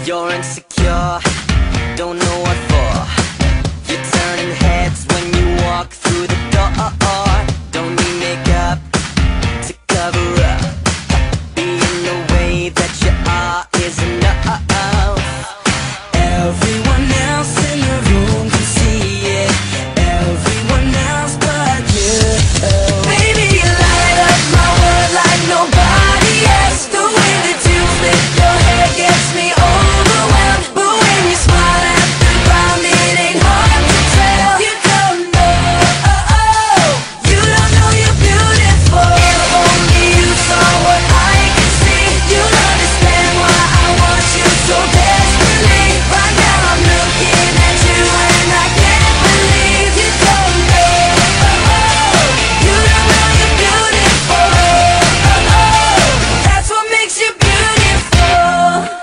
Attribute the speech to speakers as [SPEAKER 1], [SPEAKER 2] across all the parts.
[SPEAKER 1] You're insecure, don't know what for. You're turning heads when you walk through the door. Don't need makeup to cover up. Being the way that you are is enough. Everyone else in the room can see it. Everyone else but you. Baby, you light up my world like nobody else. The way that you flip your hair gets me overwhelmed. But when you smile at the ground, it ain't hard to tell. You don't know, you don't know you're beautiful. If only you saw what I can see, you'll understand why I want you so desperately. Right now I'm looking at you and I can't believe you don't know, you don't know you're beautiful. That's what makes you beautiful.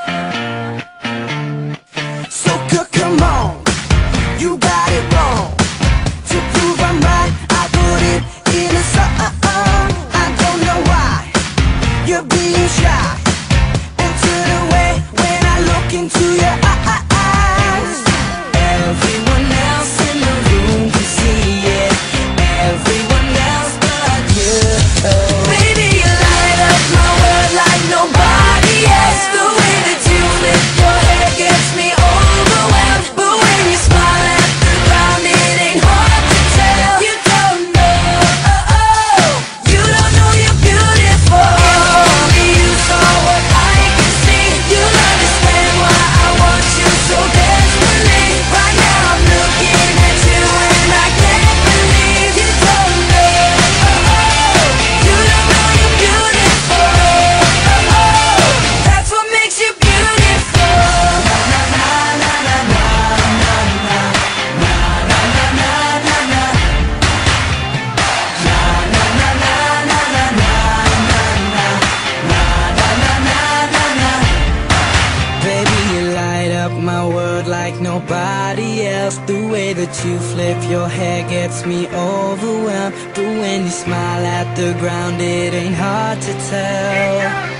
[SPEAKER 1] So come on, you got it wrong. To prove I'm right, I put it in a song. I don't know why you're being shy and turn away when I look into your eyes. Everyone else in the room can see it. Everyone else but you. Baby, you light up my world like nobody else. The way that you flip your hair gets me overwhelmed. But when you smile at the ground, it ain't hard to tell. You don't know, you don't know you're beautiful. If only you saw what I can see, you'll understand why I want you so desperately. Right now I'm looking at you and I can't believe you don't know, you don't know you're beautiful. That's what makes you beautiful. Baby, you light up my world like nobody else. The way that you flip your hair gets me overwhelmed. But when you smile at the ground, it ain't hard to tell.